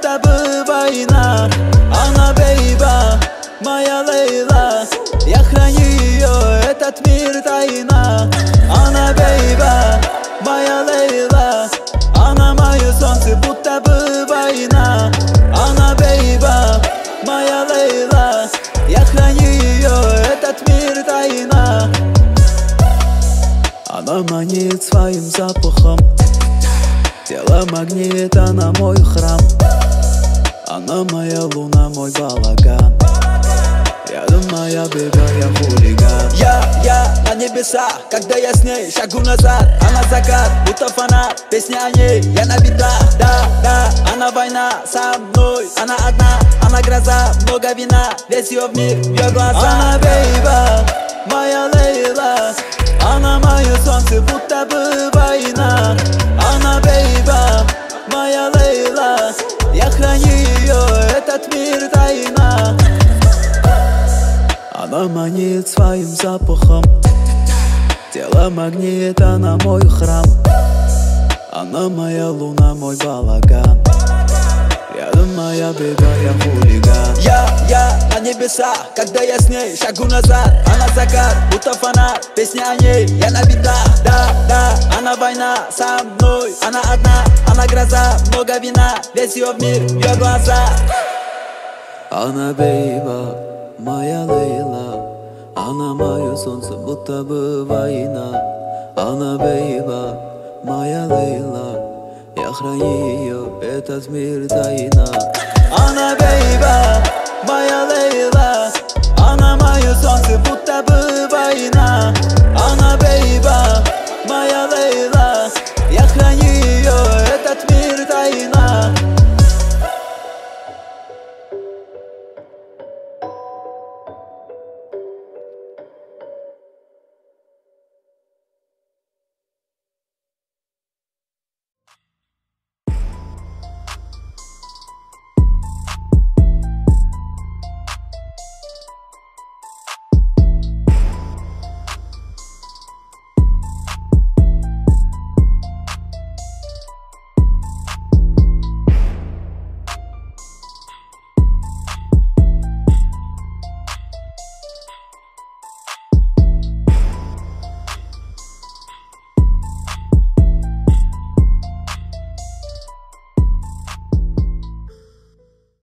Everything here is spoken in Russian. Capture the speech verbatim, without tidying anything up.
будто бы война. Она бейба, моя Лейла, я храню ее, этот мир тайна. Она бейба, моя Лейла, она мое солнце, будто бы война. Она бейба, моя Лейла, я храню ее, этот мир тайна. Она манит своим запахом, тело магнит, она мой храм. Она моя луна, мой балаган. Рядом моя бега, я хулиган. Я, я на небесах, когда я с ней шагу назад. Она закат, будто фанат, песня о ней, я на битах. Да, да, она война со мной. Она одна, она гроза, много вина, весь ее в мир, в ее глаза. Она бейба, моя Лейла, она мое солнце, будто бы война. Она бейба, моя Лейла, я храню ее, этот мир тайна. Она манит своим запахом, тело магнит, она мой храм. Она моя луна, мой балаган. Рядом моя бега, я хулиган. Я, я на небесах, когда я с ней шагу назад. Она закат, будто фанат, песня о ней, я на битах. Да, да, она война со мной. Она одна, она гроза, много вина, весь ее в мир, в ее глаза. Она бейба, моя Лейла, она мое солнце, будто бы война. Она бейба, моя Лейла, я храню ее, этот мир тайна. Она бейба, моя Лейла, она мое солнце, будто бы